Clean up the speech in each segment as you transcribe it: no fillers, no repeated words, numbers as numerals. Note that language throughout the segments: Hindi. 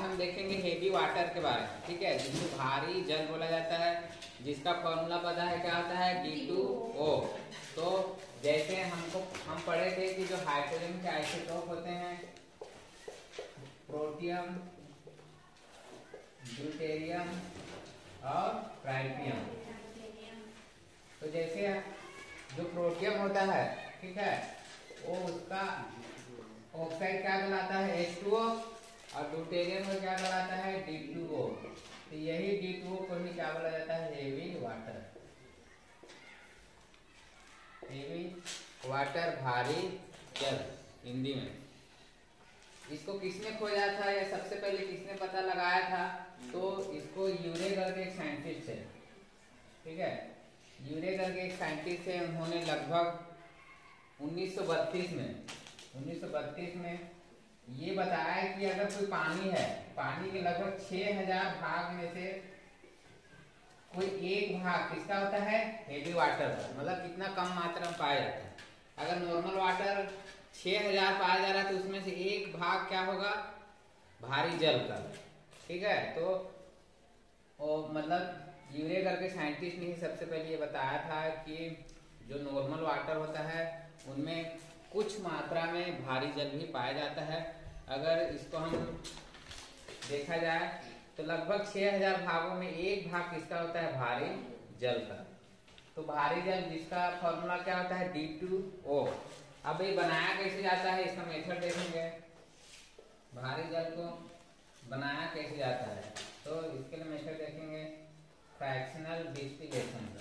हम देखेंगे हेवी वाटर के बारे में, ठीक है, जिसको भारी जल बोला जाता है, जिसका फॉर्मूला पता है क्या होता है, D2O। तो जैसे हम पढ़े थे कि जो हाइड्रोजन के आइसोटोप होते हैं, प्रोटियम, ड्यूटेरियम और ट्राइटियम। तो जैसे जो प्रोटियम होता है, ठीक है, वो उसका ऑक्साइड क्या कहलाता है, H2O, और ड्यूटेरियम को क्या कहलाता है, D2O। तो यही D2O को ही क्या बोला जाता है, हेवी वाटर। हेवी वाटर, भारी जल हिंदी में। इसको किसने खोजा था या सबसे पहले किसने पता लगाया था, तो इसको यूरे करके एक साइंटिस्ट है, ठीक है, यूरे करके एक साइंटिस्ट है। उन्होंने लगभग 1932 में ये बताया कि अगर कोई पानी है, पानी के लगभग 6000 भाग में से कोई एक भाग किसका होता है, हेवी वाटर का, मतलब कितना कम मात्रा में पाया जाता है। अगर नॉर्मल वाटर 6000 पाया जा रहा है तो उसमें से एक भाग क्या होगा, भारी जल का, ठीक है। तो मतलब यूरे करके साइंटिस्ट ने ही सबसे पहले ये बताया था कि जो नॉर्मल वाटर होता है उनमें कुछ मात्रा में भारी जल भी पाया जाता है। अगर इसको हम देखा जाए तो लगभग 6000 भागों में एक भाग किसका होता है, भारी जल का। तो भारी जल जिसका फॉर्मूला क्या होता है, D2O। अब ये बनाया कैसे जाता है, इसका मेथड देखेंगे। भारी जल को बनाया कैसे जाता है, तो इसके लिए मेथड देखेंगे फ्रैक्शनल डिस्टिलेशन का।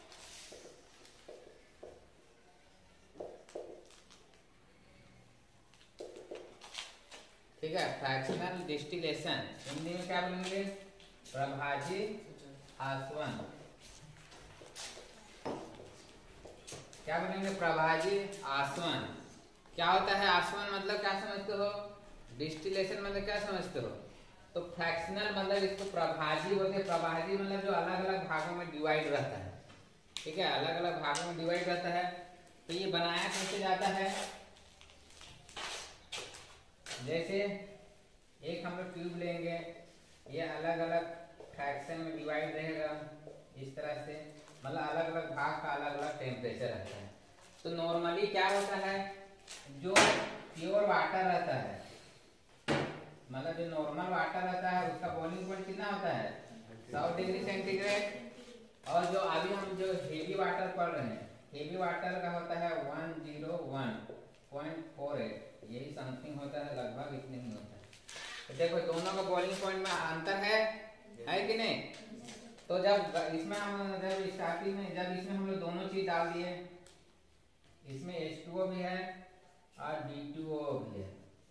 ठीक है, फ्रैक्शनल डिस्टिलेशन हिंदी में क्या बोलेंगे, प्रभाजी आसवन। क्या बोलेंगे, प्रभाजी आसवन। क्या होता है आसवन, मतलब क्या समझते हो, डिस्टिलेशन मतलब क्या समझते हो। तो फ्रैक्शनल मतलब इसको प्रभाजी बोलते हैं। प्रभाजी मतलब जो अलग अलग भागों में डिवाइड रहता है, ठीक है, अलग अलग भागों में डिवाइड रहता है। तो ये बनाया कैसे जाता है, जैसे एक हम लोग ट्यूब लेंगे, ये अलग अलग फ्रैक्शन में डिवाइड रहेगा इस तरह से, मतलब अलग अलग भाग का अलग अलग टेम्परेचर रहता है। तो नॉर्मली क्या होता है, जो प्योर वाटर रहता है, मतलब जो नॉर्मल वाटर रहता है उसका बॉइलिंग पॉइंट कितना होता है, 100 डिग्री सेंटीग्रेड। और जो अभी हम जो हेवी वाटर पढ़ रहे हैं, हेवी वाटर का होता है 101.48, यही समथिंग होता है, लगभग इतने ही होता है। तो देखो दोनों का बॉइलिंग पॉइंट में अंतर है कि नहीं। तो जब इसमें हम जब स्टार्टिंग में जब इसमें हम लोग दोनों चीज डाल दिए, इसमें H2O भी है और D2O भी है।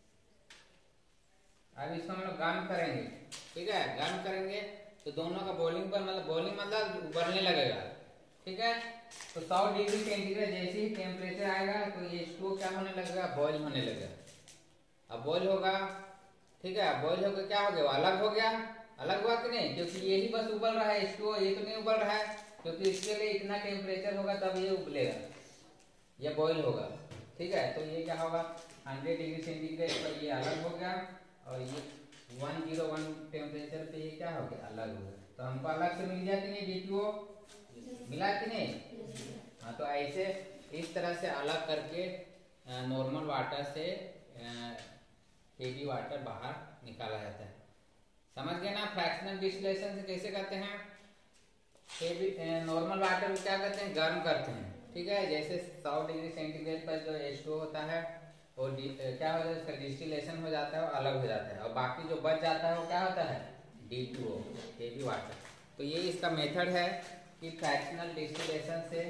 अब इसको हम लोग गर्म करेंगे, ठीक है, गर्म करेंगे तो दोनों का बॉइलिंग पर मतलब बॉइलिंग मतलब उबलने लगेगा, ठीक है। तो 100 डिग्री सेंटीग्रेड जैसे ही टेम्परेचर आएगा तो H2O क्या होने लगेगा, बॉइल होने लगेगा। अब बॉइल होगा, ठीक है, बॉइल होकर क्या हो गया, अलग हो गया, अलग हुआ कि नहीं, क्योंकि यही बस उबल रहा है, H2O ये तो नहीं उबल रहा है, क्योंकि इसके लिए इतना टेम्परेचर होगा तब ये उबलेगा, ये बॉइल होगा, ठीक है। तो ये क्या होगा, 100 डिग्री सेंटीग्रेड पर ये अलग हो गया और ये 101 टेम्परेचर पे ये क्या हो गया, अलग हो गया। तो हमको अलग से मिल गया कि नहीं, D2O मिला कि नहीं। हाँ, तो ऐसे इस तरह से अलग करके नॉर्मल वाटर से हेवी वाटर बाहर निकाला जाता है। समझ गए ना, फ्रैक्शनल डिस्टिलेशन से कैसे करते हैं। हेवी नॉर्मल वाटर को क्या करते हैं, गर्म करते हैं, ठीक है। जैसे 100 डिग्री सेंटीग्रेड पर जो H2O होता है वो क्या हो जाता है, उसका डिस्टिलेशन हो जाता है और अलग हो जाता है, और बाकी जो बच जाता है वो क्या होता है, D2O, हेवी वाटर। तो ये इसका मेथड है कि फ्रैक्शनल डिस्टिलेशन से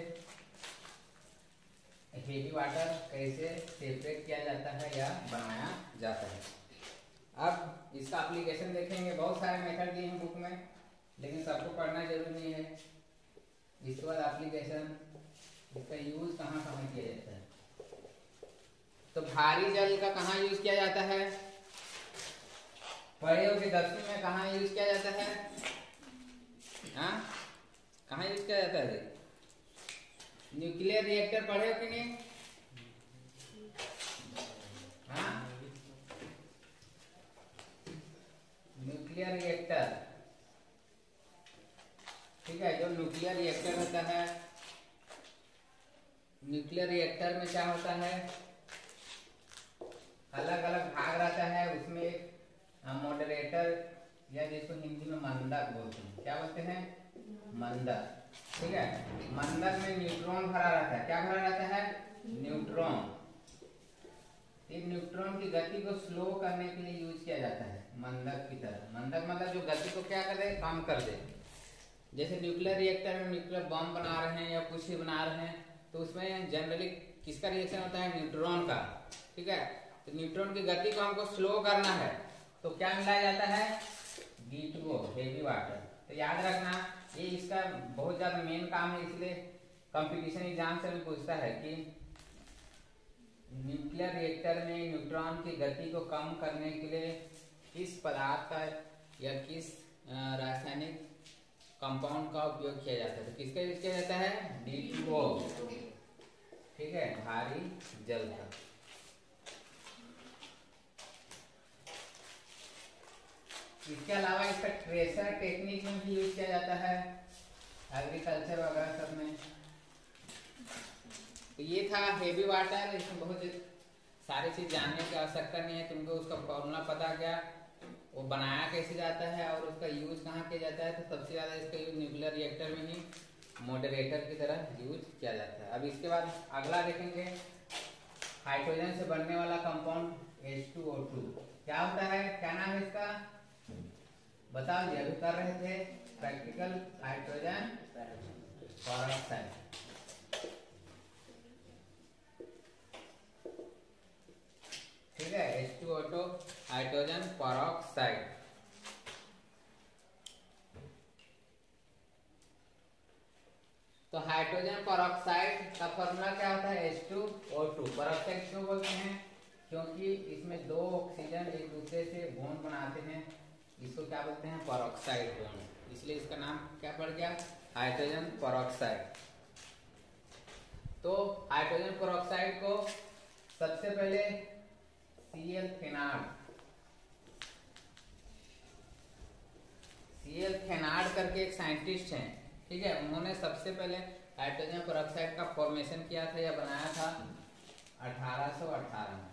हेवी वाटर कैसे सेपरेट किया जाता है या बनाया जाता है। अब इसका एप्लीकेशन देखेंगे, बहुत सारे मेथड दिए हैं बुक में, लेकिन सबको पढ़ना जरूरी नहीं है। इसके बाद एप्लीकेशन, इसका यूज कहाँ कहाँ किया जाता है। तो भारी जल का कहाँ यूज किया जाता है, पढ़े हो कि 10वीं में कहाँ यूज किया जाता है, हाँ कहाँ यूज किया जाता है, न्यूक्लियर रिएक्टर पढ़े हो कि नहीं, हाँ न्यूक्लियर रिएक्टर, ठीक है, जो न्यूक्लियर रिएक्टर होता है, न्यूक्लियर रिएक्टर में क्या होता है, अलग अलग भाग रहता है, उसमें एक मॉडरेटर या जिसको हिंदी में मंदक बोलते हैं, क्या बोलते हैं, मंदक, ठीक है। मंदक में न्यूट्रॉन भरा रहता है, क्या भरा रहता है, न्यूट्रॉन। एक न्यूट्रॉन की गति को स्लो करने के लिए यूज किया जाता है मंदक की तरह। मंदक मतलब जो गति को क्या कर दे, कम कर दे। जैसे न्यूक्लियर रिएक्टर में न्यूक्लियर बम बना रहे हैं या कुछ भी बना रहे हैं, तो उसमें जनरली किसका रिएक्शन होता है, न्यूट्रॉन का, ठीक है। तो न्यूट्रॉन की गति को हमको स्लो करना है, तो क्या मिलाया जाता है, D2O, हेवी वाटर। तो याद रखना, ये इसका बहुत ज्यादा मेन काम है, इसलिए कंपटीशन एग्जाम से भी पूछता है कि न्यूक्लियर रिएक्टर में न्यूट्रॉन की गति को कम करने के लिए किस पदार्थ का या किस रासायनिक कंपाउंड का उपयोग किया जाता है। तो किसका यूज किया जाता है, D2O, ठीक है, भारी जल का। इसके अलावा इसका ट्रेसर टेक्निक में भी यूज किया जाता है, एग्रीकल्चर वगैरह सब में। तो ये था हेवी वाटर। इसमें बहुत सारी चीज जानने की आवश्यकता नहीं है, तुमको उसका फॉर्मूला पता क्या, वो बनाया कैसे जाता है और उसका यूज कहाँ किया जाता है। तो सबसे ज्यादा इसका यूज न्यूक्लियर रिएक्टर में ही मॉडरेटर की तरह यूज किया जाता है। अब इसके बाद अगला देखेंगे, हाइड्रोजन से बनने वाला कंपाउंड H2O2 क्या होता है, क्या नाम है इसका, बताओ जी, अभी कर रहे थे प्रैक्टिकल, हाइड्रोजन पेरोक्साइड, ठीक है, H2O2 हाइड्रोजन पेरोक्साइड। तो हाइड्रोजन पेरोक्साइड का फॉर्मूला क्या होता है, H2O2। पेरोक्साइड क्यों बोलते हैं, क्योंकि इसमें दो ऑक्सीजन एक दूसरे से बॉन्ड बनाते हैं, इसको क्या बोलते हैं, पेरोक्साइड बॉन्ड, इसलिए इसका नाम क्या पड़ गया, हाइड्रोजन पेरोक्साइड। तो हाइड्रोजन पेरोक्साइड को सबसे पहले CL थेनार्ड करके एक साइंटिस्ट हैं, ठीक है, उन्होंने सबसे पहले हाइड्रोजन पेरोक्साइड का फॉर्मेशन किया था या बनाया था 1818 में।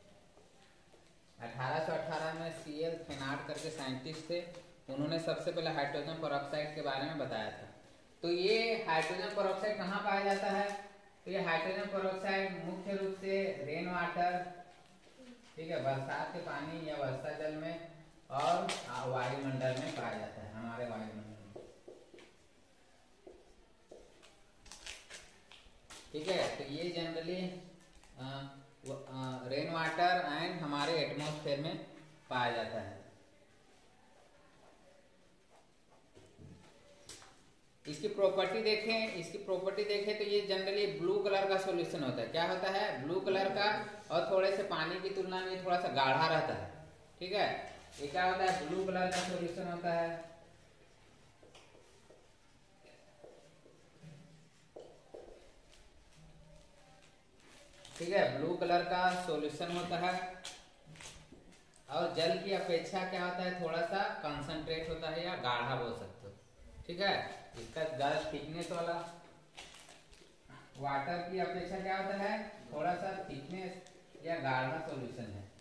1818 में CL थेनार्ड करके साइंटिस्ट थे, उन्होंने सबसे पहले हाइड्रोजन पेरोक्साइड के बारे में बताया था। तो ये हाइड्रोजन पेरोक्साइड कहाँ पाया जाता है, तो ये हाइड्रोजन पेरोक्साइड मुख्य रूप से रेन वाटर, ठीक है, बरसात के पानी या वर्षा जल में और वायुमंडल में पाया जाता है, हमारे वायुमंडल में, ठीक है। तो ये जनरली रेन वाटर एंड हमारे एटमॉस्फेयर में पाया जाता है। इसकी प्रॉपर्टी देखें तो ये जनरली ब्लू कलर का सॉल्यूशन होता है। क्या होता है, ब्लू कलर का, और थोड़े से पानी की तुलना में थोड़ा सा गाढ़ा रहता है, ठीक है। ये क्या होता है, ब्लू कलर का सॉल्यूशन होता है। ठीक है, ब्लू कलर का सॉल्यूशन होता है और जल की अपेक्षा क्या होता है, थोड़ा सा कंसंट्रेट होता है या गाढ़ा बोल सकते हो, ठीक है। इसका ज्यादा थिकनेस वाला वाटर की अपेक्षा क्या होता है, थोड़ा सा थिकनेस या गाढ़ा सॉल्यूशन है।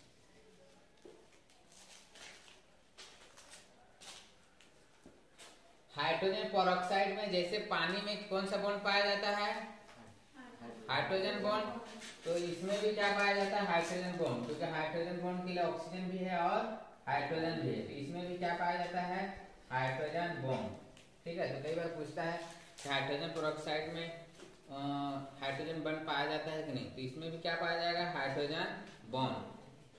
हाइड्रोजन पेरोक्साइड में जैसे पानी में कौन सा बॉन्ड पाया जाता है, हाइड्रोजन बॉन्ड, तो इसमें भी क्या पाया जाता है, हाइड्रोजन बॉन्ड, क्योंकि हाइड्रोजन बॉन्ड के लिए ऑक्सीजन भी है और हाइड्रोजन भी है, तो इसमें भी क्या पाया जाता है, हाइड्रोजन बॉन्ड, ठीक है। तो कई बार पूछता है कि हाइड्रोजन पेरोक्साइड में हाइड्रोजन बॉन्ड पाया जाता है कि नहीं, तो इसमें भी क्या पाया जाएगा, हाइड्रोजन बॉन्ड।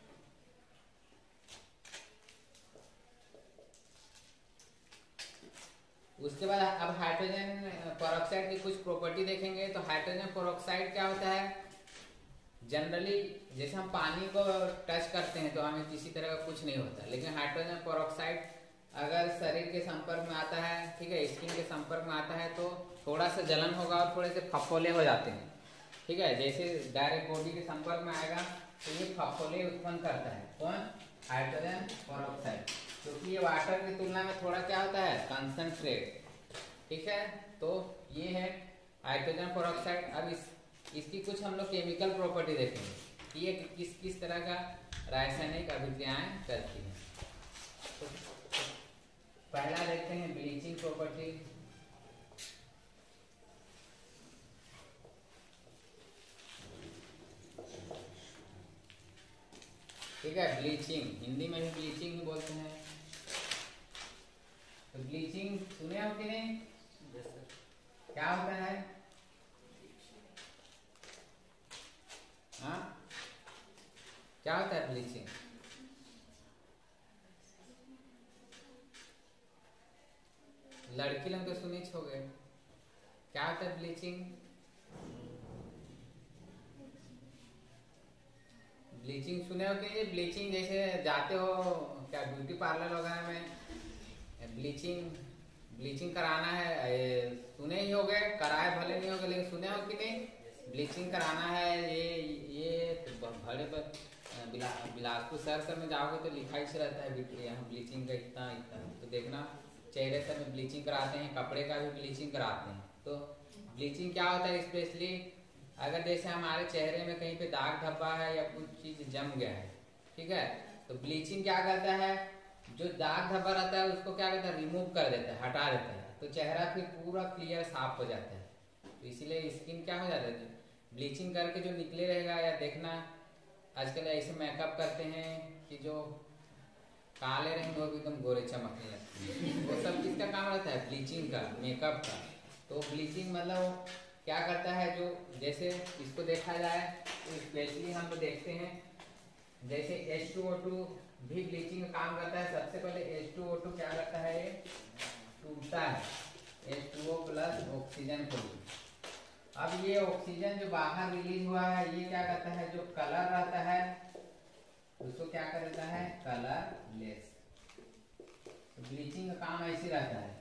उसके बाद अब हाइड्रोजन पेरोक्साइड की कुछ प्रॉपर्टी देखेंगे। तो हाइड्रोजन पेरोक्साइड क्या होता है, जनरली जैसे हम पानी को टच करते हैं तो हमें किसी तरह का कुछ नहीं होता, लेकिन हाइड्रोजन पेरोक्साइड अगर शरीर के संपर्क में आता है, ठीक है, स्किन के संपर्क में आता है तो थोड़ा सा जलन होगा और थोड़े से फफोले हो जाते हैं, ठीक है। जैसे डायरेक्ट बॉडी के संपर्क में आएगा तो ये फफोले उत्पन्न करता है, कौन, हाइड्रोजन पेरोक्साइड, क्योंकि इसलिए वाटर की तुलना में थोड़ा क्या होता है, कंसंट्रेट। ठीक है, तो ये है हाइड्रोजन पेरोक्साइड। अब इसकी कुछ हम लोग केमिकल प्रॉपर्टी देखेंगे कि ये किस किस तरह का रासायनिक अभिक्रियाएं करती हैं। तो पहला देखते हैं ब्लीचिंग प्रॉपर्टी। ठीक है, ब्लीचिंग हिंदी में भी ब्लीचिंग ही बोलते हैं। तो ब्लीचिंग सुने हो कि नहीं? क्या होता है? हाँ, क्या होता है ब्लीचिंग? लड़की लोग तो सुनी छोगे। क्या होता है ब्लीचिंग? ब्लीचिंग सुने हो कि ब्लीचिंग जैसे जाते हो क्या ब्यूटी पार्लर वगैरह में ब्लीचिंग कराना है, सुने ही होगे, कराए भले नहीं होगे लेकिन सुने हो कि नहीं? ब्लीचिंग कराना है, ये बड़े बिलासपुर शहर में जाओगे तो लिखाई से रहता है यहाँ ब्लीचिंग का इतना इतना। तो देखना चेहरे से में ब्लीचिंग कराते हैं, कपड़े का भी ब्लीचिंग कराते हैं। तो ब्लीचिंग क्या होता है, स्पेशली अगर जैसे हमारे चेहरे में कहीं पे दाग धब्बा है या कुछ चीज जम गया है, ठीक है, तो ब्लीचिंग क्या करता है, जो दाग धब्बा रहता है उसको क्या करता है, रिमूव कर देता है, हटा देता है। तो चेहरा फिर पूरा क्लियर साफ हो जाता है। तो इसीलिए स्किन क्या हो जाता है, ब्लीचिंग करके जो निकले रहेगा। या देखना आजकल ऐसे मेकअप करते हैं कि जो काले रहेंगे वो भी एकदम गोरे चमकने लगते हैं। वो सब किसका काम रहता है, ब्लीचिंग का, मेकअप का। तो ब्लीचिंग मतलब क्या करता है, जो जैसे इसको देखा जाए तो स्पेशली हम लोग देखते हैं जैसे H2O2 भी ब्लीचिंग का काम करता है। सबसे पहले H2O2 क्या करता है, टूटता है H2O प्लस ऑक्सीजन को। अब ये ऑक्सीजन जो बाहर रिलीज हुआ है ये क्या करता है, जो कलर रहता है उसको क्या कर देता है, कलरलेस। ब्लीचिंग का काम ऐसे रहता है।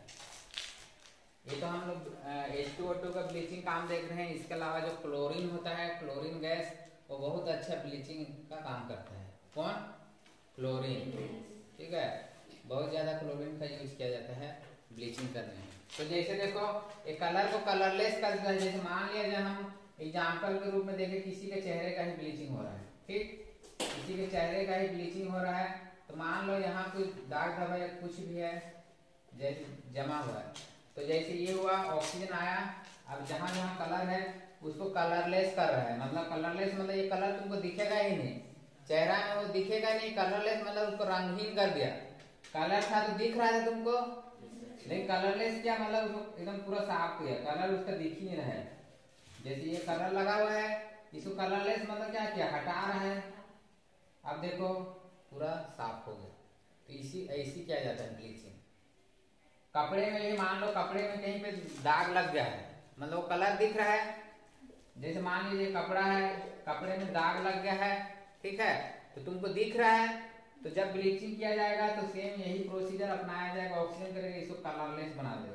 ये तो हम लोग H2O2 का ब्लीचिंग काम देख रहे हैं। इसके अलावा जो क्लोरीन होता है, क्लोरीन गैस, वो बहुत अच्छा ब्लीचिंग का काम करता है। कौन? क्लोरीन। ठीक है, बहुत ज्यादा क्लोरीन का यूज किया जाता है ब्लीचिंग करने में। तो जैसे देखो एक कलर को कलरलेस कर देता है। जैसे मान लिया जब हम एग्जाम्पल के रूप में देखें, किसी के चेहरे का ही ब्लीचिंग हो रहा है, ठीक, किसी के चेहरे का ही ब्लीचिंग हो रहा है। तो मान लो यहाँ कुछ दाग धब्बा या कुछ भी है जैसे जमा हुआ है, तो जैसे ये हुआ, ऑक्सीजन आया, अब जहां जहां कलर है उसको कलरलेस कर रहा है। मतलब कलरलेस मतलब ये कलर तुमको दिखेगा ही नहीं, चेहरा में वो दिखेगा नहीं। कलरलेस मतलब उसको रंगहीन कर दिया। कलर था तो दिख रहा था तुमको, लेकिन कलरलेस क्या मतलब उसको एकदम पूरा साफ किया, कलर उसका दिख ही नहीं रहा है। जैसे ये कलर लगा हुआ है, इसको कलरलेस मतलब क्या किया, हटा रहा है। अब देखो पूरा साफ हो गया। तो इसी ऐसी किया जाता है ब्लीचिंग। कपड़े में भी मान लो कपड़े में कहीं पे दाग लग गया है, मतलब कलर दिख रहा है, जैसे मान लीजिए कपड़ा है, कपड़े में दाग लग गया है, ठीक है, तो तुमको दिख रहा है। तो जब ब्लीचिंग किया जाएगा तो सेम यही प्रोसीजर अपनाया जाएगा, ऑक्सीजन करेगा, इसको कलरलेस बना देगा।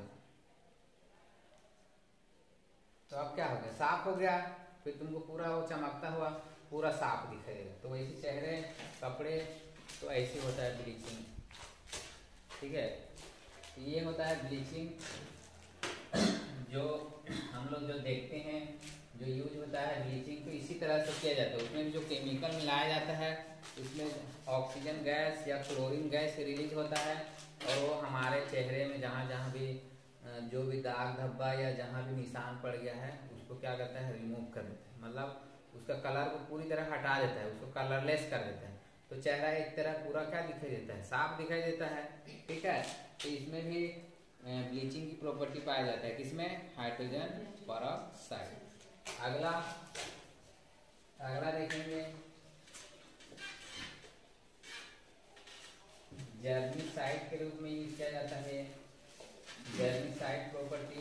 तो अब क्या हो गया, साफ हो गया, फिर तुमको पूरा वो चमकता हुआ पूरा साफ दिखेगा। तो वैसे चेहरे, कपड़े, तो ऐसे होता है ब्लीचिंग। ठीक है, ये होता है ब्लीचिंग जो हम लोग जो देखते हैं, जो यूज होता है ब्लीचिंग, तो इसी तरह से किया जाता है। उसमें जो केमिकल मिलाया जाता है उसमें ऑक्सीजन गैस या क्लोरीन गैस रिलीज होता है, और वो हमारे चेहरे में जहाँ जहाँ भी जो भी दाग धब्बा या जहाँ भी निशान पड़ गया है उसको क्या करता है, रिमूव कर देता है। मतलब उसका कलर को पूरी तरह हटा देता है, उसको कलरलेस कर देता है। तो चेहरा एक तरह पूरा क्या दिखाई देता है, साफ दिखाई देता है। ठीक है, तो इसमें भी ब्लीचिंग की प्रॉपर्टी पाया जाता है, किसमें, हाइड्रोजन पेरोक्साइड। अगला देखेंगे जर्मीसाइड के रूप में यूज किया जाता है। जर्मीसाइड प्रॉपर्टी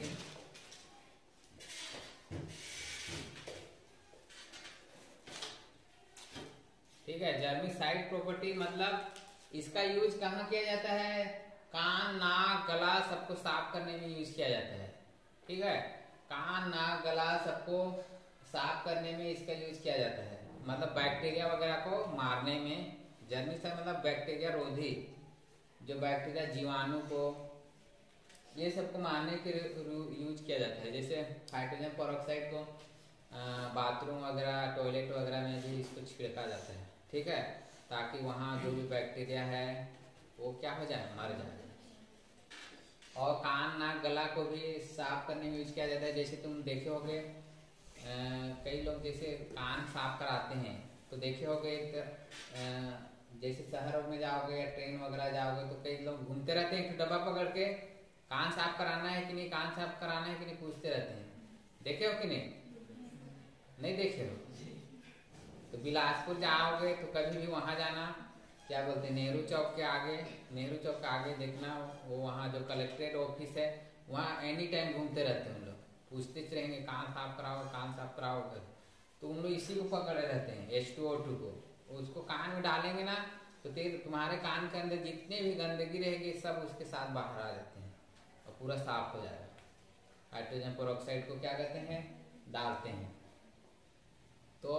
ठीक है, जर्मीसाइड प्रॉपर्टी मतलब इसका यूज कहाँ किया जाता है, कान, नाक, गला सबको साफ करने में यूज किया जाता है। ठीक है, कान, नाक, गला सबको साफ करने में इसका यूज किया जाता है। मतलब बैक्टीरिया वगैरह को मारने में। जर्मीसाइड मतलब बैक्टीरिया रोधी, जो बैक्टीरिया जीवाणु को ये सबको मारने के यूज किया जाता है। जैसे हाइड्रोजन पेरोक्साइड को बाथरूम वगैरह टॉयलेट वगैरह में भी इसको छिड़का जाता है, ठीक है, ताकि वहाँ जो भी बैक्टीरिया है वो क्या हो जाए, मर जाए। और कान नाक गला को भी साफ करने में यूज किया जाता है। जैसे तुम देखे होगे कई लोग जैसे कान साफ कराते हैं तो देखे होगे जैसे शहरों में जाओगे या ट्रेन वगैरह जाओगे तो कई लोग घूमते रहते हैं, एक डब्बा पकड़ के कान साफ कराना है कि नहीं, कान साफ कराना है कि नहीं पूछते रहते हैं। देखे हो कि नहीं देखे हो? तो बिलासपुर जाओगे तो कभी भी वहां जाना, क्या बोलते हैं, नेहरू चौक के आगे देखना, वो वहाँ जो कलेक्ट्रेट ऑफिस है वहाँ एनी टाइम घूमते रहते हैं उन लोग, पूछते रहेंगे कान साफ कराओ कर। तो उन लोग इसी को पकड़े रहते हैं H2O2 को, उसको कान में डालेंगे ना तो तुम्हारे कान के अंदर जितने भी गंदगी रहेगी सब उसके साथ बाहर आ जाते हैं और पूरा साफ हो जाएगा। हाइड्रोजन पेरोक्साइड को क्या कहते हैं, डालते हैं, तो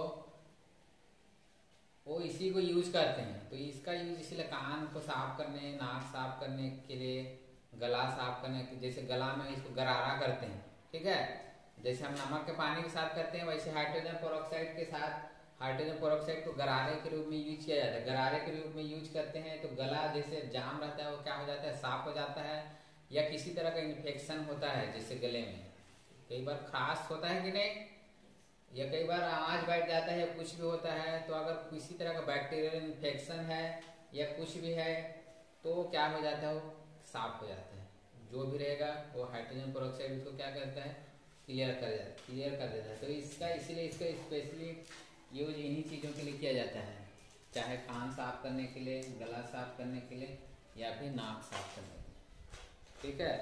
वो इसी को यूज करते हैं। तो इसका यूज इसलिए कान को साफ करने, नाक साफ करने के लिए, गला साफ करने के, जैसे गला में इसको गरारा करते हैं, ठीक है, जैसे हम नमक के पानी के साथ करते हैं वैसे हाइड्रोजन पेरोक्साइड के साथ हाइड्रोजन पेरोक्साइड को गरारे के रूप में यूज किया जाता है। गरारे के रूप में यूज करते हैं तो गला जैसे जाम रहता है वो क्या हो जाता है, साफ हो जाता है। या किसी तरह का इन्फेक्शन होता है जैसे गले में, कई बार खास होता है कि नहीं, या कई बार आवाज बैठ जाता है, कुछ भी होता है, तो अगर किसी तरह का बैक्टीरियल इन्फेक्शन है या कुछ भी है तो क्या हो जाता है, वो साफ हो जाता है। जो भी रहेगा वो हाइड्रोजन पेरोक्साइड उसको क्या करता है, क्लियर कर देता है। तो इसका इसीलिए इसका स्पेशली यूज इन्हीं चीज़ों के लिए किया जाता है, चाहे कान साफ करने के लिए, गला साफ करने के लिए या फिर नाक साफ करने के लिए, ठीक है।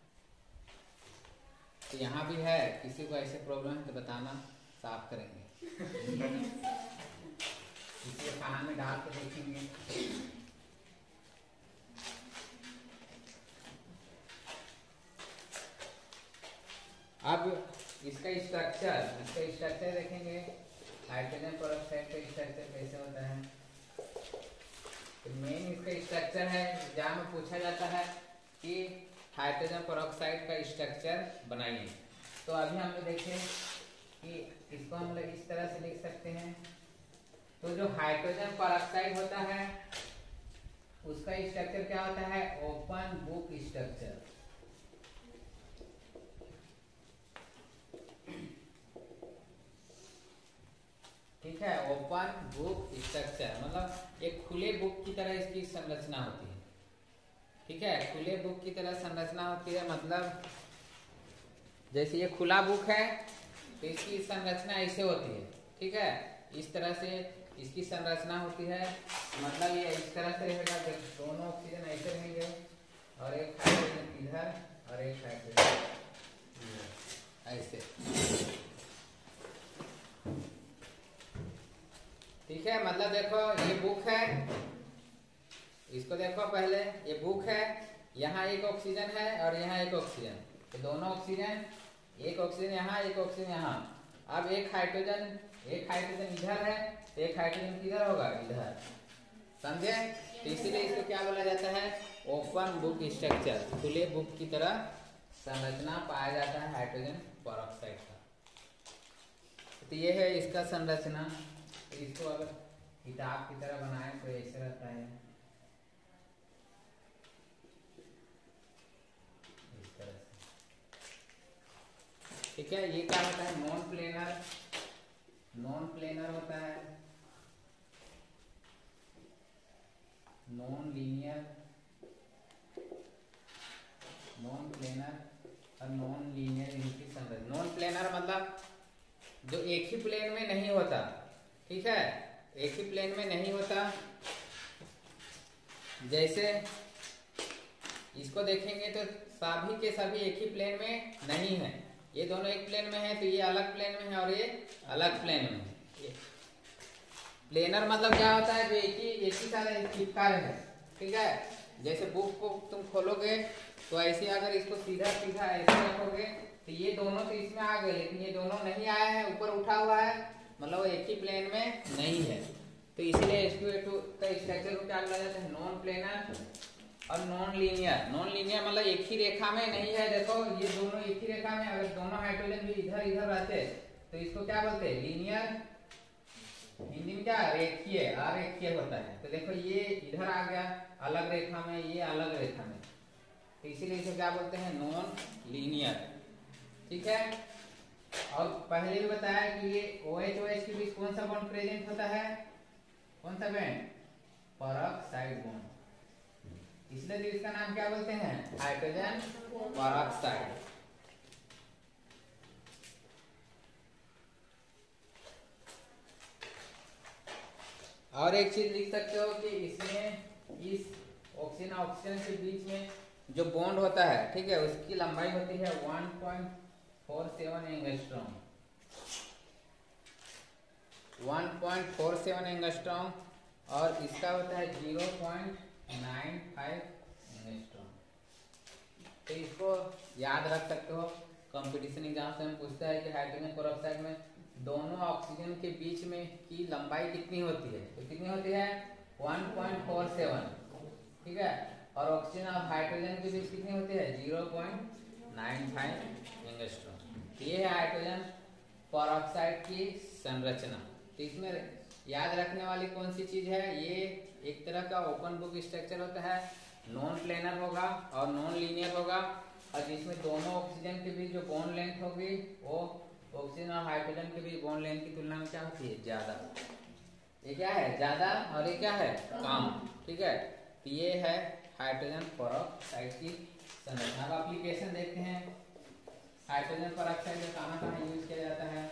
तो यहाँ भी है, किसी को ऐसे प्रॉब्लम है तो बताना, साफ करेंगे इसलिए कान में डाल के देखेंगे। अब इसका स्ट्रक्चर देखेंगे, हाइड्रोजन पेरोक्साइड का स्ट्रक्चर कैसे होता है। तो मेन इसका स्ट्रक्चर है, एग्जाम में पूछा जाता है कि हाइड्रोजन पेरोक्साइड का स्ट्रक्चर बनाइए। तो अभी हम लोग देखें कि इसको हम लोग इस तरह से लिख सकते हैं। तो जो हाइड्रोजन पेरोक्साइड होता है उसका स्ट्रक्चर क्या होता है, ओपन बुक स्ट्रक्चर। ठीक है, ओपन बुक स्ट्रक्चर मतलब एक खुले बुक की तरह इसकी संरचना होती है। ठीक है, खुले बुक की तरह संरचना होती है, मतलब जैसे ये खुला बुक है तो इसकी संरचना ऐसे होती है। ठीक है, इस तरह से इसकी संरचना होती है, मतलब ये इस तरह से रहेगा, जब दोनों ऑक्सीजन ऐसे रहेंगे और एक हाइड्रोजन इधर और एक हाइड्रोजन ऐसे। ठीक है, मतलब देखो ये बुक है, इसको देखो पहले, ये बुक है, यहाँ एक ऑक्सीजन है और यहाँ एक ऑक्सीजन, तो दोनों ऑक्सीजन, एक ऑक्सीजन यहाँ एक ऑक्सीजन यहाँ। अब एक हाइड्रोजन इधर है तो एक हाइड्रोजन किधर होगा, इधर, समझे। तो इसीलिए इसको क्या बोला जाता है, ओपन बुक स्ट्रक्चर, खुले बुक की तरह संरचना पाया जाता है हाइड्रोजन पेरोक्साइड का। तो ये है इसका संरचना। तो इसको अगर किताब की तरह बनाए तो ऐसे रहता है, इस तरह से। ठीक है, ये क्या होता है, नॉन प्लेनर होता है, नॉन लीनियर, नॉन प्लेनर और नॉन लीनियर इनकी संरचना। नॉन प्लेनर मतलब जो एक ही प्लेन में नहीं होता। ठीक है, एक ही प्लेन में नहीं होता, जैसे इसको देखेंगे तो सभी के सभी एक ही प्लेन में नहीं है, ये दोनों एक प्लेन में है तो ये अलग प्लेन में है और ये अलग प्लेन में है। प्लेनर मतलब क्या होता है, जो एक ही साथ चिपका रहे। ठीक है, जैसे बुक को तुम खोलोगे तो ऐसे अगर इसको सीधा ऐसे रखोगे तो ये दोनों तो इसमें आ गए, लेकिन ये दोनों नहीं आया है, ऊपर उठा हुआ है, मतलब वो एक ही प्लेन में नहीं है। तो इसलिए H2O2 का स्ट्रक्चर को क्या बोला जाता है, नॉन प्लेनर और नॉन लीनियर। नॉन लीनियर मतलब एक ही रेखा में नहीं है। देखो ये दोनों एक ही रेखा में, अगर दोनों हाइड्रोजन भी इधर इधर रहते तो इसको क्या बोलते हैं? लीनियर। हिंदी में क्या? रेखीय, अरेखीय होता है। तो देखो ये इधर आ गया अलग रेखा में, ये अलग रेखा में, तो इसीलिए इसे क्या बोलते हैं? Non linear. ठीक है। और पहले भी बताया कि ये OH OH के बीच कौन सा बॉन्ड प्रेजेंट होता है? कौन सा बॉन्ड? Peroxide bond. इसलिए तो इसका नाम क्या बोलते हैं? Hydrogen peroxide. और एक चीज लिख सकते हो कि इसमें इस ऑक्सीजन ऑक्सीजन के बीच में जो बॉन्ड होता है, ठीक है, उसकी लंबाई होती है 1.47 एंगस्ट्रॉम। 1.47 एंगस्ट्रॉम और इसका होता है 0.95 एंगस्ट्रॉम। तो इसको याद रख सकते हो। कंपटीशन एग्जाम से हम पूछता है कि हाइड्रोजन पेरोक्साइड में दोनों ऑक्सीजन के बीच में की लंबाई कितनी होती है? तो कितनी होती है? 1.47। ठीक है। और ऑक्सीजन और हाइड्रोजन के बीच कितनी होती है? 0.95 एंगस्ट्रॉम। ये है हाइड्रोजन पेरोक्साइड की संरचना। तो इसमें याद रखने वाली कौन सी चीज है? ये एक तरह का ओपन बुक स्ट्रक्चर होता है। नॉन प्लेनर होगा और नॉन लीनियर होगा, और जिसमें दोनों ऑक्सीजन के बीच जो बॉन्ड लेंथ होगी वो ऑक्सीजन और हाइड्रोजन के बीच बॉन्ड लेंथ की तुलना में क्या होती है? ज्यादा। ये क्या है? ज्यादा, और ये क्या है? कम। ठीक है। तो ये है हाइड्रोजन पेरोक्साइड की संरचना। अब एप्लीकेशन देखते हैं। हाइड्रोजन पेरोक्साइड में कहाँ कहाँ यूज किया जाता है?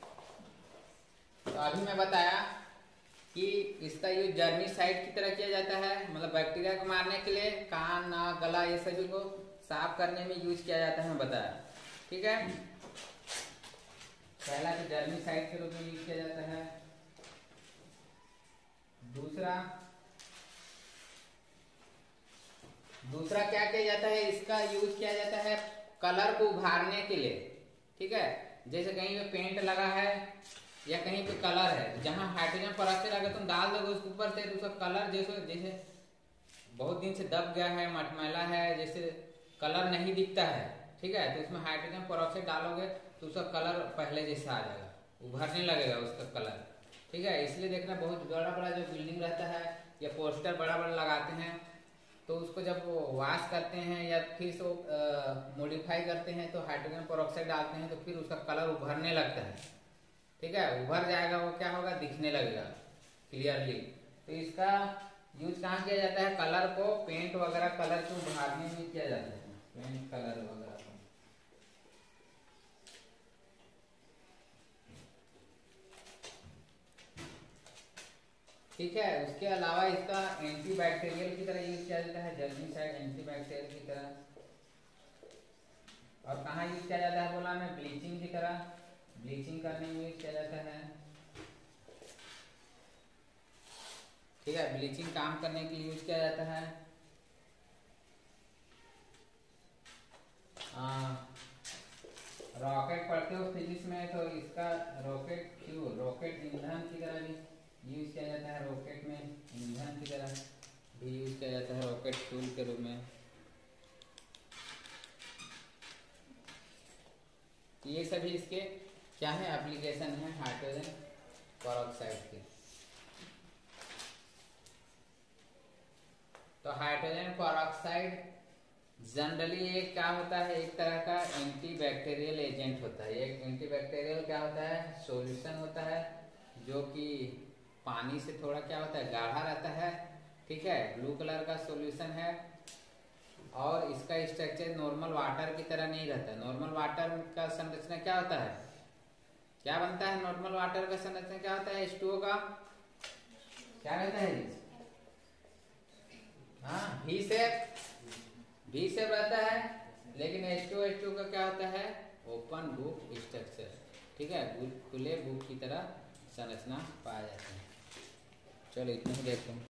तो अभी मैं बताया कि इसका यूज जर्मिसाइड की तरह किया जाता है, मतलब बैक्टीरिया को मारने के लिए। कान, नाक, गला ये सभी को साफ करने में यूज किया जाता है, मैं बताया। ठीक है। पहला तो जर्मिसाइड के रूप में यूज किया जाता है। दूसरा क्या किया जाता है? इसका यूज किया जाता है कलर को उभारने के लिए। ठीक है। जैसे कहीं पे पेंट लगा है या कहीं पे कलर है, जहां हाइड्रोजन पेरोक्साइड अगर तुम डाल दोगे उसके ऊपर से, तो उसका कलर जैसे बहुत दिन से दब गया है, मटमैला है, जैसे कलर नहीं दिखता है। ठीक है। तो उसमें हाइड्रोजन पेरोक्साइड डालोगे तो उसका कलर पहले जैसा आ जाएगा, उभरने लगेगा उसका कलर। ठीक है। इसलिए देखना, बहुत बड़ा बड़ा जो बिल्डिंग रहता है या पोस्टर बड़ा बड़ा लगाते हैं, तो उसको जब वो वॉश करते हैं या फिर से मॉडिफाई करते हैं तो हाइड्रोजन पेरोक्साइड डालते हैं, तो फिर उसका कलर उभरने लगता है। ठीक है। उभर जाएगा, वो क्या होगा? दिखने लगेगा क्लियरली। तो इसका यूज कहाँ किया जाता है? कलर को, पेंट वगैरह कलर को उभारने में किया जाता है, पेंट कलर वगैरह को। ठीक है। उसके अलावा इसका एंटीबैक्टीरियल की तरह यूज किया जाता है, जर्मिसाइड एंटीबैक्टीरियल की तरह। और कहाँ यूज किया जाता है? बोला मैं, ब्लीचिंग की तरह, ब्लीचिंग करने में यूज किया जाता है। ठीक है। ब्लीचिंग काम करने के लिए यूज किया जाता है। रॉकेट पढ़ते हो फिजिक्स में, तो इसका रॉकेट फ्यूल, रॉकेट ईंधन की तरह भी यूज किया जाता है। रॉकेट में ईंधन की तरह भी यूज किया जाता है, रॉकेट फ्यूल के रूप में। ये सभी इसके क्या है? एप्लीकेशन है हाइड्रोजन पेरोक्साइड के। तो हाइड्रोजन पेरोक्साइड जनरली एक क्या होता है? एक तरह का एंटीबैक्टीरियल एजेंट होता है। एक एंटीबैक्टीरियल क्या होता है? सॉल्यूशन होता है, जो कि पानी से थोड़ा क्या होता है? गाढ़ा रहता है। ठीक है। ब्लू कलर का सॉल्यूशन है, और इसका स्ट्रक्चर नॉर्मल वाटर की तरह नहीं रहता। नॉर्मल वाटर का संरचना क्या होता है? क्या बनता है? नॉर्मल वाटर का संरचना क्या होता है? H2O का क्या रहता है? हाँ, V शेप रहता है। लेकिन H2O का क्या होता है? Open book structure. ठीक है। खुले बुक की तरह संरचना पाया जाता है। चलो इतना ही देखते हैं।